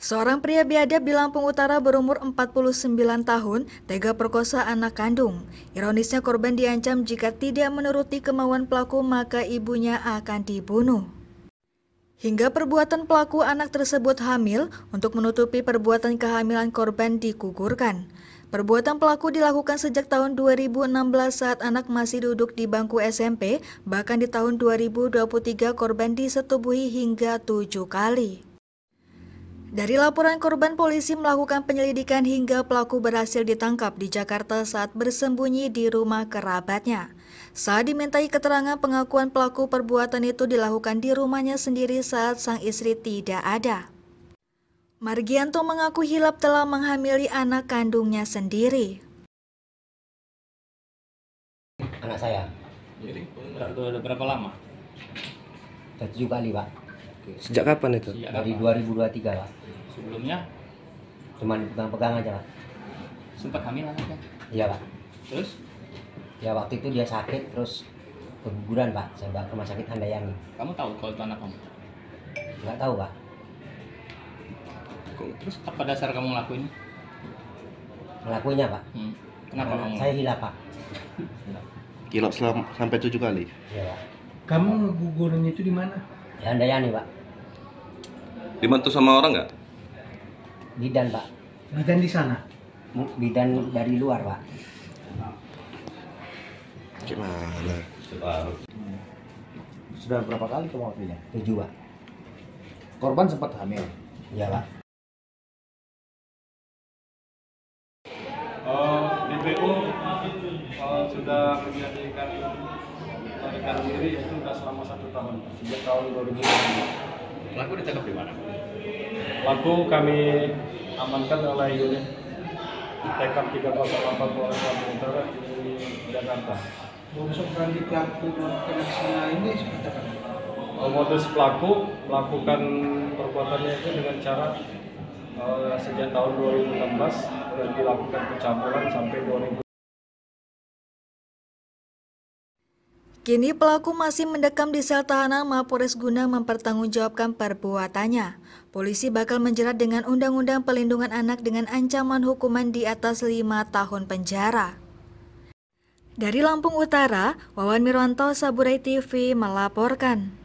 Seorang pria biadab di Lampung Utara berumur 49 tahun tega perkosa anak kandung. Ironisnya korban diancam jika tidak menuruti kemauan pelaku maka ibunya akan dibunuh. Hingga perbuatan pelaku anak tersebut hamil, untuk menutupi perbuatan kehamilan korban digugurkan. Perbuatan pelaku dilakukan sejak tahun 2016 saat anak masih duduk di bangku SMP, bahkan di tahun 2023 korban disetubuhi hingga 7 kali. Dari laporan korban, polisi melakukan penyelidikan hingga pelaku berhasil ditangkap di Jakarta saat bersembunyi di rumah kerabatnya. Saat dimintai keterangan, pengakuan pelaku perbuatan itu dilakukan di rumahnya sendiri saat sang istri tidak ada. Margianto mengaku hilap telah menghamili anak kandungnya sendiri. Anak saya. Jadi udah berapa lama? 7 kali, Pak. Sejak kapan itu? Dari 2023, Pak. Sebelumnya Cuman pegang-pegang aja, Pak. sempat hamil anaknya. Iya, Pak. Terus Ya waktu itu dia sakit terus keguguran, Pak. Saya bawa ke rumah sakit Handayani. kamu tahu kalau itu anak kamu? Nggak tahu, Pak. Terus apa dasar kamu ngelakuin? Ngelakuinnya, Pak. Kenapa Karena kamu? saya hilap, Pak. Hilap sampai 7 kali. Iya, Pak. Kamu ngegugurin itu di mana? Di Handayani, Pak. Dibantu sama orang nggak? Bidan, Pak. Bidan di sana. Bidan dari luar, Pak. Gimana? Sudah berapa kali kamu hamilnya? 7, Pak. Korban sempat hamil. Iya, Pak. DPO sudah menjadikan melarikan diri itu sudah selama 1 tahun, sejak tahun 2015. Pelaku ditangkap di mana? Pelaku kami amankan oleh unit TK 308 Polres Lampung Utara di Jakarta. Modus operandi pelaku melakukan aksi ini seperti apa? Modus pelaku melakukan perbuatannya itu dengan cara sejak tahun 2016 dan dilakukan pencabulan sampai 2000. Kini pelaku masih mendekam di sel tahanan Mapores guna mempertanggungjawabkan perbuatannya. Polisi bakal menjerat dengan Undang-Undang Perlindungan Anak dengan ancaman hukuman di atas 5 tahun penjara. Dari Lampung Utara, Wawan Mirwanto, Saburai TV melaporkan.